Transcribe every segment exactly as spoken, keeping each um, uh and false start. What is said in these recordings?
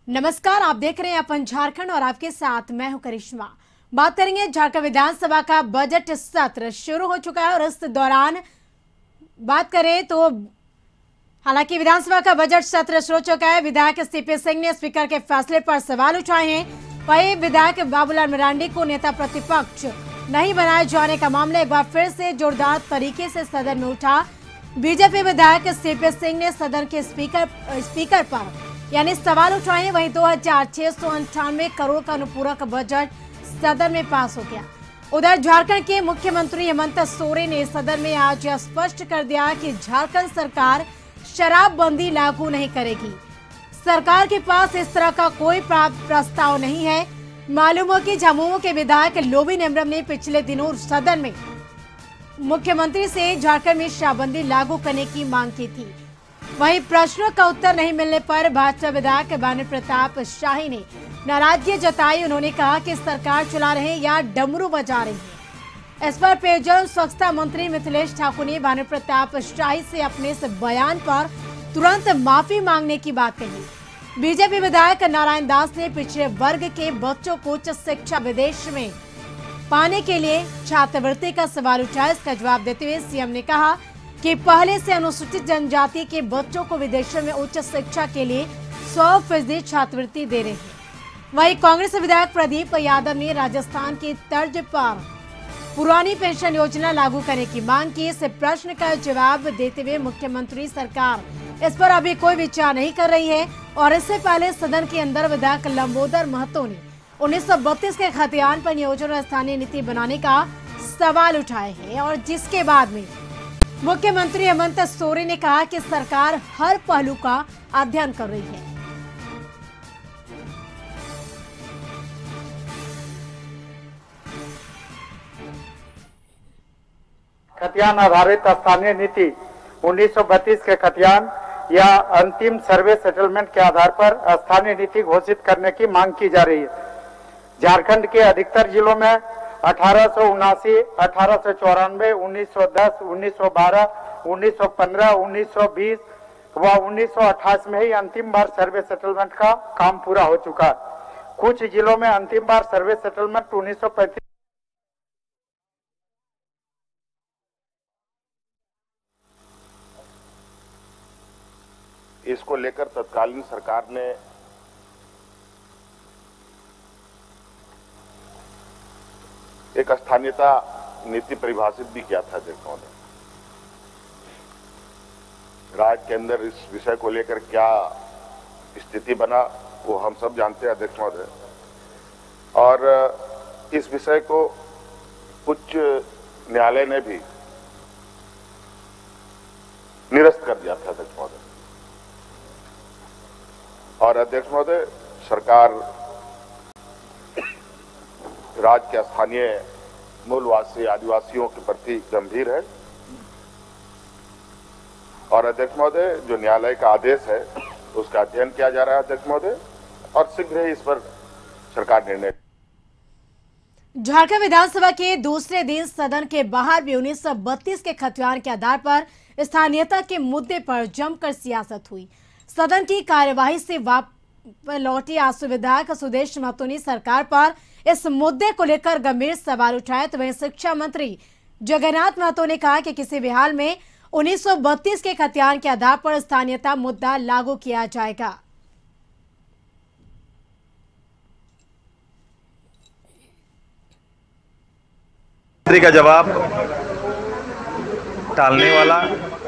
नमस्कार, आप देख रहे हैं अपन झारखंड और आपके साथ मैं हूं करिश्मा। बात करेंगे झारखंड विधानसभा का बजट सत्र शुरू हो चुका है और इस दौरान बात करें तो हालांकि विधानसभा का बजट सत्र शुरू हो चुका है। विधायक सीपी सिंह ने स्पीकर के फैसले पर सवाल उठाए हैं। वहीं विधायक बाबूलाल मरांडी को नेता प्रतिपक्ष नहीं बनाए जाने का मामला एक बार फिर से जोरदार तरीके से सदन में उठा। बीजेपी विधायक सीपी सिंह ने सदन के स्पीकर स्पीकर पर यानी सवाल उठाए। वहीं दो हजार छह सौ अंठानवे करोड़ का अनुपूरक बजट सदन में पास हो गया। उधर झारखंड के मुख्यमंत्री हेमंत सोरेन ने सदन में आज स्पष्ट कर दिया कि झारखंड सरकार शराबबंदी लागू नहीं करेगी। सरकार के पास इस तरह का कोई प्रस्ताव नहीं है। मालूम हो कि झामुमो के विधायक लोबी नेमरम ने पिछले दिनों सदन में मुख्यमंत्री से झारखंड में शराबबंदी लागू करने की मांग की थी। वहीं प्रश्नों का उत्तर नहीं मिलने पर भाजपा विधायक भानु प्रताप शाही ने नाराजगी जताई। उन्होंने कहा कि सरकार चला रहे या डमरू बजा रही है। इस पर पेयजल स्वच्छता मंत्री मिथिलेश ठाकुर ने भानु प्रताप शाही से अपने इस बयान पर तुरंत माफी मांगने की बात कही। बीजेपी विधायक नारायण दास ने पिछड़े वर्ग के बच्चों को उच्च शिक्षा विदेश में पाने के लिए छात्रवृत्ति का सवाल उठाया। इसका जवाब देते हुए सीएम ने कहा कि पहले से अनुसूचित जनजाति के बच्चों को विदेशों में उच्च शिक्षा के लिए सौ फीसदी छात्रवृत्ति दे रहे हैं। वहीं कांग्रेस विधायक प्रदीप यादव ने राजस्थान की तर्ज पर पुरानी पेंशन योजना लागू करने की मांग की। इस प्रश्न का जवाब देते हुए मुख्यमंत्री सरकार इस पर अभी कोई विचार नहीं कर रही है और इससे पहले सदन के अंदर विधायक लंबोदर महतो ने उन्नीस सौ बत्तीस के खतियान पर नियोजन और स्थानीय नीति बनाने का सवाल उठाए हैं और जिसके बाद में मुख्यमंत्री हेमंत सोरेन ने कहा कि सरकार हर पहलू का अध्ययन कर रही है। खतियान आधारित स्थानीय नीति उन्नीस सौ बत्तीस के खतियान या अंतिम सर्वे सेटलमेंट के आधार पर स्थानीय नीति घोषित करने की मांग की जा रही है। झारखंड के अधिकतर जिलों में अठारह सौ उनासी, अठारह सौ चौरानवे, उन्नीस सौ दस, उन्नीस सौ बारह, उन्नीस सौ पंद्रह, उन्नीस सौ बीस व उन्नीस सौ अट्ठाईस में ही अंतिम बार सर्वे सेटलमेंट का काम पूरा हो चुका है। कुछ जिलों में अंतिम बार सर्वे सेटलमेंट उन्नीस सौ पैंतीस इसको लेकर तत्कालीन सरकार ने एक स्थानीयता नीति परिभाषित भी किया था। अध्यक्ष महोदय, राज्य के अंदर इस विषय को लेकर क्या स्थिति बना वो हम सब जानते हैं अध्यक्ष महोदय, और इस विषय को उच्च न्यायालय ने भी निरस्त कर दिया था अध्यक्ष महोदय। और अध्यक्ष महोदय, सरकार राज्य के स्थानीय मूलवासी आदिवासियों के प्रति गंभीर है और अध्यक्ष महोदय जो न्यायालय का आदेश है उसका अध्ययन किया जा रहा है अध्यक्ष महोदय, और शीघ्र ही इस पर सरकार निर्णय। झारखंड विधानसभा के दूसरे दिन सदन के बाहर भी उन्नीस सौ बत्तीस के खतियान के आधार पर स्थानीयता के मुद्दे पर जमकर सियासत हुई। सदन की कार्यवाही से वापस लौटी आसू विधायक सुदेश महतो ने सरकार पर इस मुद्दे को लेकर गंभीर सवाल उठाए। तो वहीं शिक्षा मंत्री जगन्नाथ महतो ने कहा कि किसी भी हाल में उन्नीस सौ बत्तीस के खतियान के आधार पर स्थानीयता मुद्दा लागू किया जाएगा। मंत्री का जवाब टालने वाला,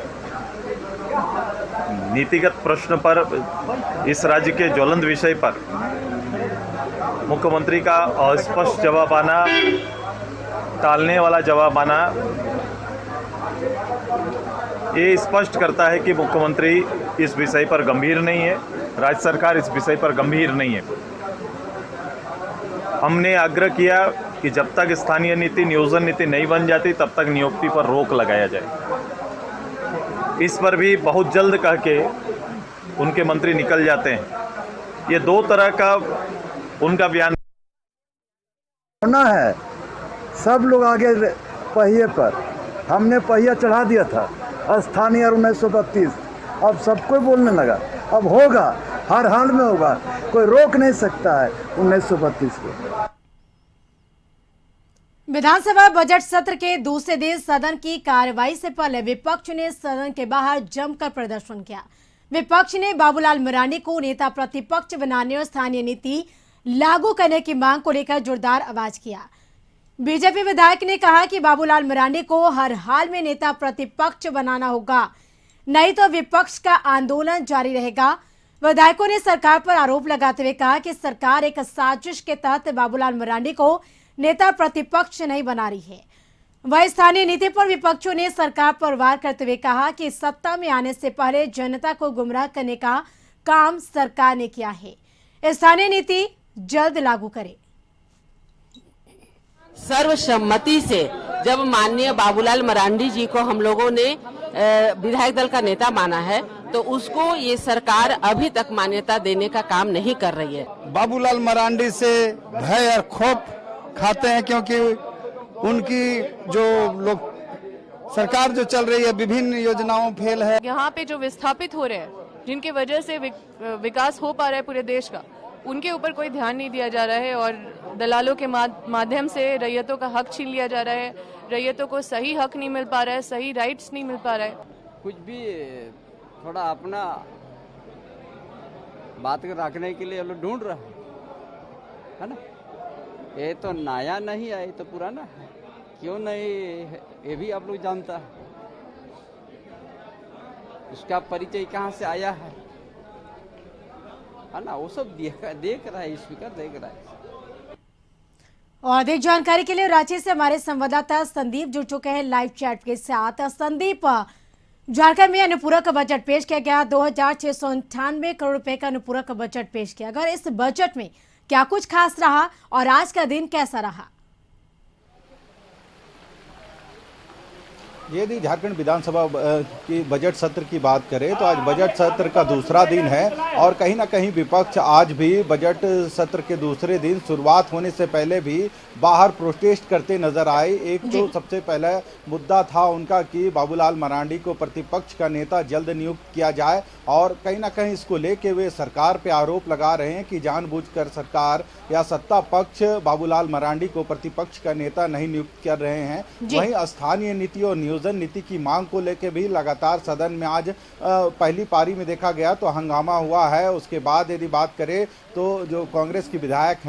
नीतिगत प्रश्न पर इस राज्य के ज्वलंत विषय पर मुख्यमंत्री का अस्पष्ट जवाब आना, टालने वाला जवाब आना, ये स्पष्ट करता है कि मुख्यमंत्री इस विषय पर गंभीर नहीं है, राज्य सरकार इस विषय पर गंभीर नहीं है। हमने आग्रह किया कि जब तक स्थानीय नीति नियोजन नीति नहीं बन जाती तब तक नियुक्ति पर रोक लगाया जाए। इस पर भी बहुत जल्द कह के उनके मंत्री निकल जाते हैं। ये दो तरह का उनका बयान होना है। सब लोग आगे पहिए पर, हमने पहिया चढ़ा दिया था स्थानीय उन्नीस सौ बत्तीस, अब सब कोई बोलने लगा। अब होगा हर हाल में होगा, कोई रोक नहीं सकता है उन्नीस सौ बत्तीस को। विधानसभा बजट सत्र के दूसरे दिन सदन की कार्रवाई से पहले विपक्ष ने सदन के बाहर जमकर प्रदर्शन किया। विपक्ष ने बाबूलाल मरांडी को नेता प्रतिपक्ष बनाने और स्थानीय नीति लागू करने की मांग को लेकर जोरदार आवाज किया। बीजेपी विधायक ने कहा कि बाबूलाल मरांडी को हर हाल में नेता प्रतिपक्ष बनाना होगा, नहीं तो विपक्ष का आंदोलन जारी रहेगा। विधायकों ने सरकार पर आरोप लगाते हुए कहा कि सरकार एक साजिश के तहत बाबूलाल मरांडी को नेता प्रतिपक्ष नहीं बना रही है। वह स्थानीय नीति पर विपक्षों ने सरकार पर वार करते हुए कहा कि सत्ता में आने से पहले जनता को गुमराह करने का काम सरकार ने किया है। स्थानीय नीति जल्द लागू करे। सर्वसम्मति से जब माननीय बाबूलाल मरांडी जी को हम लोगों ने विधायक दल का नेता माना है, तो उसको ये सरकार अभी तक मान्यता देने का काम नहीं कर रही है। बाबूलाल मरांडी से भय और खौफ खाते हैं, क्योंकि उनकी जो लोग सरकार जो चल रही है विभिन्न योजनाओं फेल है। यहाँ पे जो विस्थापित हो रहे हैं, जिनकी वजह से विकास हो पा रहा है पूरे देश का, उनके ऊपर कोई ध्यान नहीं दिया जा रहा है और दलालों के माध्यम से रैयतों का हक छीन लिया जा रहा है। रैयतों को सही हक नहीं मिल पा रहा है, सही राइट्स नहीं मिल पा रहा है। कुछ भी थोड़ा अपना बात रखने के लिए लोग ढूंढ रहे हैं, है ना। ये तो नया नहीं है, ये तो पुराना है। क्यों नहीं, ये भी आप लोग जानता है। उसका परिचय कहाँ से आया है, है ना, वो सब देख देख रहा है, स्पीकर देख रहा है। और अधिक जानकारी के लिए रांची से हमारे संवाददाता संदीप जुड़ चुके हैं लाइव चैट के साथ। संदीप, झारखंड में अनुपूरक बजट पेश किया गया, दो हजार छह सौ अंठानवे करोड़ रुपए का अनुपूरक बजट पेश किया। अगर इस बजट में क्या कुछ खास रहा और आज का दिन कैसा रहा? यदि झारखंड विधानसभा की बजट सत्र की बात करें तो आज बजट सत्र का दूसरा दिन है और कहीं ना कहीं विपक्ष आज भी बजट सत्र के दूसरे दिन शुरुआत होने से पहले भी बाहर प्रोटेस्ट करते नजर आए। एक तो सबसे पहला मुद्दा था उनका कि बाबूलाल मरांडी को प्रतिपक्ष का नेता जल्द नियुक्त किया जाए और कहीं ना कहीं इसको लेके वे सरकार पे आरोप लगा रहे हैं कि जानबूझकर सरकार या सत्ता पक्ष बाबूलाल मरांडी को प्रतिपक्ष का नेता नहीं नियुक्त कर रहे हैं। वहीं स्थानीय नीति और नियोजन नीति की मांग को लेकर भी लगातार सदन में आज पहली पारी में देखा गया तो हंगामा हुआ है। उसके बाद यदि बात करें तो जो कांग्रेस की विधायक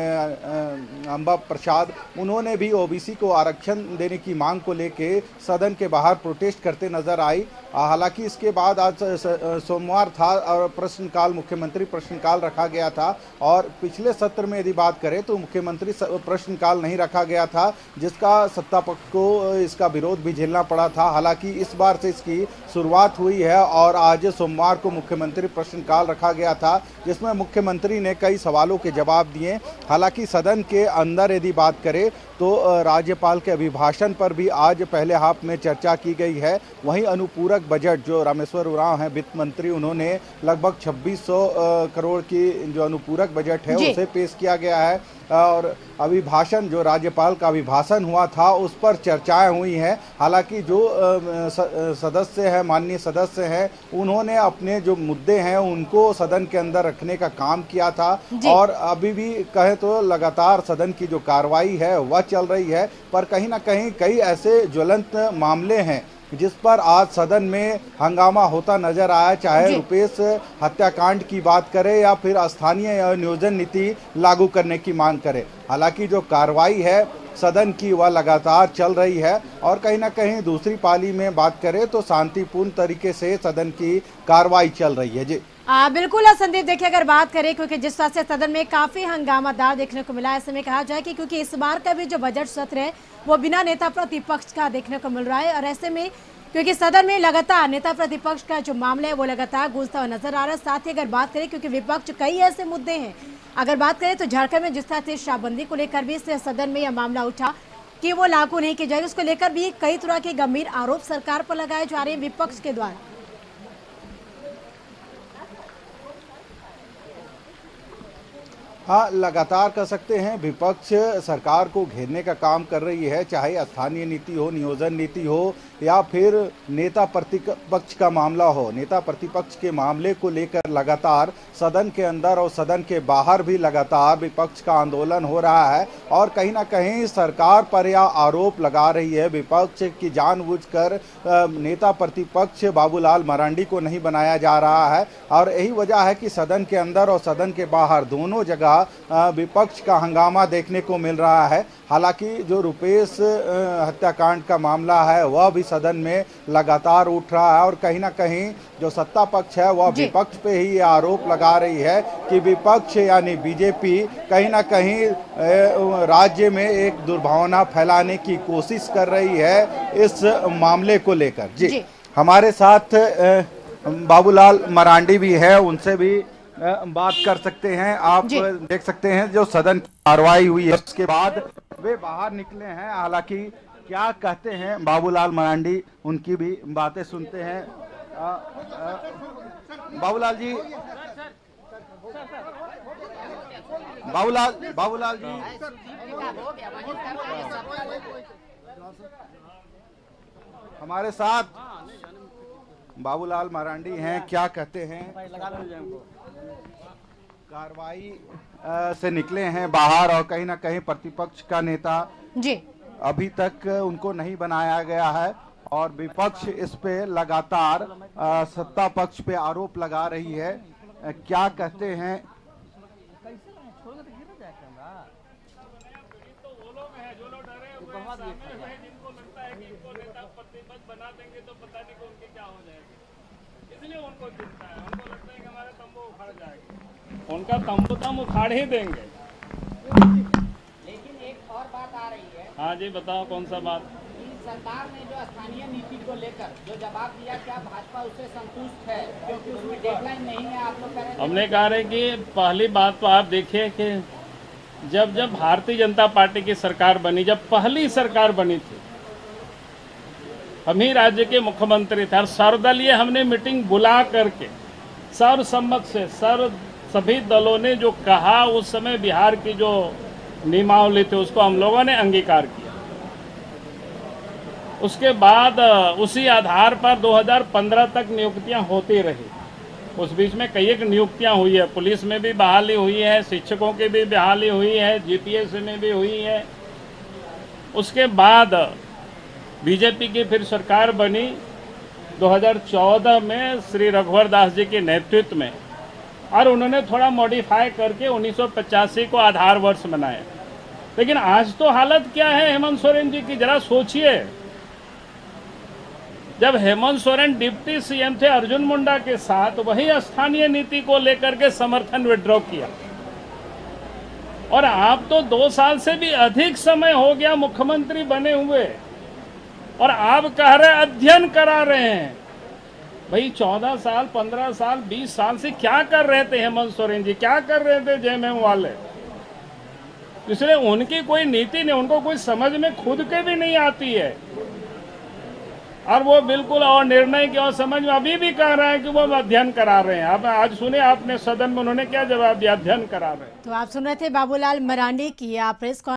हैं अंबा प्रसाद, उन्होंने भी ओबीसी को आरक्षण देने की मांग को लेके सदन के बाहर प्रोटेस्ट करते नजर आई। हालांकि इसके बाद आज सोमवार था और प्रश्नकाल मुख्यमंत्री प्रश्नकाल रखा गया था और पिछले सत्र में यदि बात करें तो मुख्यमंत्री प्रश्नकाल नहीं रखा गया था, जिसका सत्ता पक्ष को इसका विरोध भी झेलना पड़ा था। हालांकि इस बार से इसकी शुरुआत हुई है और आज सोमवार को मुख्यमंत्री प्रश्नकाल रखा गया था, जिसमें मुख्यमंत्री ने कई सवालों के जवाब दिए। हालांकि सदन के अंदर यदि बात करें तो राज्यपाल के अभिभाषण पर भी आज पहले हाफ में चर्चा की गई है। वहीं अनुपूरक बजट जो रामेश्वर उरांव हैं वित्त मंत्री, उन्होंने लगभग छब्बीस सौ करोड़ की जो अनुपूरक बजट है उसे पेश किया गया है और अभिभाषण जो राज्यपाल का अभिभाषण हुआ था उस पर चर्चाएं हुई हैं। हालांकि जो सदस्य हैं माननीय सदस्य हैं उन्होंने अपने जो मुद्दे हैं उनको सदन के अंदर रखने का काम किया था और अभी भी कहें तो लगातार सदन की जो कार्रवाई है वह चल रही है। पर कहीं ना कहीं कई ऐसे ज्वलंत मामले हैं जिस पर आज सदन में हंगामा होता नजर आया, चाहे रुपेश हत्याकांड की बात करें या फिर स्थानीय नियोजन नीति लागू करने की मांग करें। हालांकि जो कार्रवाई है सदन की वह लगातार चल रही है और कहीं ना कहीं दूसरी पाली में बात करें तो शांतिपूर्ण तरीके से सदन की कार्रवाई चल रही है। जी आ, बिल्कुल संदीप, देखिए अगर बात करें क्योंकि जिस तरह से सदन में काफी हंगामादार देखने को मिला, ऐसे में कहा जाए कि क्योंकि इस बार का भी जो बजट सत्र है वो बिना नेता प्रतिपक्ष का देखने को मिल रहा है और ऐसे में क्योंकि सदन में लगातार नेता प्रतिपक्ष का जो मामला है वो लगातार गूंजता हुआ नजर आ रहा है। साथ ही अगर बात करें क्योंकि विपक्ष कई ऐसे मुद्दे हैं, अगर बात करें तो झारखंड में जिस तरह से शराबबंदी को लेकर भी सदन में यह मामला उठा कि वो लागू नहीं की जाएगी, उसको लेकर भी कई तरह के गंभीर आरोप सरकार पर लगाए जा रहे हैं विपक्ष के द्वारा। हाँ, लगातार कह सकते हैं विपक्ष सरकार को घेरने का काम कर रही है, चाहे स्थानीय नीति हो, नियोजन नीति हो या फिर नेता प्रतिपक्ष का मामला हो। नेता प्रतिपक्ष के मामले को लेकर लगातार सदन के अंदर और सदन के बाहर भी लगातार विपक्ष का आंदोलन हो रहा है और कहीं ना कहीं सरकार पर यह आरोप लगा रही है विपक्ष की जानबूझकर नेता प्रतिपक्ष बाबूलाल मरांडी को नहीं बनाया जा रहा है। और यही वजह है कि सदन के अंदर और सदन के बाहर दोनों जगह विपक्ष का हंगामा देखने को मिल रहा है। हालांकि जो रुपेश हत्याकांड का मामला है वह भी सदन में लगातार उठ रहा है और कहीं ना कहीं जो सत्ता पक्ष है वह विपक्ष पे ही आरोप लगा रही है कि विपक्ष यानी बीजेपी कहीं ना कहीं राज्य में एक दुर्भावना फैलाने की कोशिश कर रही है इस मामले को लेकर। जी, जी। हमारे साथ बाबूलाल मरांडी भी है, उनसे भी बात कर सकते हैं। आप देख सकते हैं जो सदन की कार्रवाई हुई है उसके बाद वे बाहर निकले हैं। हालांकि क्या कहते हैं बाबूलाल मरांडी, उनकी भी बातें सुनते हैं। आ, आ, बाबूलाल जी बाबूलाल बाबूलाल जी हमारे साथ बाबूलाल मरांडी हैं, क्या कहते हैं? कार्रवाई से निकले हैं बाहर और कहीं ना कहीं प्रतिपक्ष का नेता जी अभी तक उनको नहीं बनाया गया है और विपक्ष इस पे लगातार सत्ता पक्ष पे आरोप लगा रही है। क्या कहते हैं? उनका तंबू तो हम उखाड़ ही देंगे। लेकिन एक और बात आ रही है। हाँ जी, बताओ कौन सा बात? सरकार ने जो स्थानीय नीति को लेकर जो जवाब दिया, क्या भाजपा उससे संतुष्ट है? क्योंकि उसमें डेडलाइन नहीं है, आप लोग कह रहे हैं। हमने कहा है कि पहली बात तो आप देखिए कि जब जब भारतीय जनता पार्टी की सरकार बनी, जब पहली सरकार बनी थी, हम ही राज्य के मुख्यमंत्री थे और सर्वदलीय हमने मीटिंग बुला करके सर्वसम्मत से सर्व सभी दलों ने जो कहा उस समय बिहार की जो नियमावली थी उसको हम लोगों ने अंगीकार किया। उसके बाद उसी आधार पर दो हज़ार पंद्रह तक नियुक्तियां होती रही। उस बीच में कई एक नियुक्तियां हुई है, पुलिस में भी बहाली हुई है, शिक्षकों की भी बहाली हुई है, जीपीएससी में भी हुई है। उसके बाद बीजेपी की फिर सरकार बनी दो हज़ार चौदह में श्री रघुवर दास जी के नेतृत्व में, और उन्होंने थोड़ा मॉडिफाई करके उन्नीस सौ पचासी को आधार वर्ष बनाया। लेकिन आज तो हालत क्या है हेमंत सोरेन जी की, जरा सोचिए। जब हेमंत सोरेन डिप्टी सीएम थे अर्जुन मुंडा के साथ, वही स्थानीय नीति को लेकर के समर्थन विड्रॉ किया, और आप तो दो साल से भी अधिक समय हो गया मुख्यमंत्री बने हुए और आप कह रहे अध्ययन करा रहे हैं। भाई चौदह साल, पंद्रह साल, बीस साल से क्या कर रहे थे हेमंत सोरेन जी, क्या कर रहे थे जेएमएम वाले? इसलिए उनकी कोई नीति नहीं, उनको कोई समझ में खुद के भी नहीं आती है, और वो बिल्कुल और निर्णय की और समझ में अभी भी कह रहे हैं कि वो अध्ययन करा रहे हैं। अब आज सुने आपने सदन में उन्होंने क्या जवाब दिया, अध्ययन करा रहे हैं। तो आप सुन रहे थे बाबूलाल मरांडी की प्रेस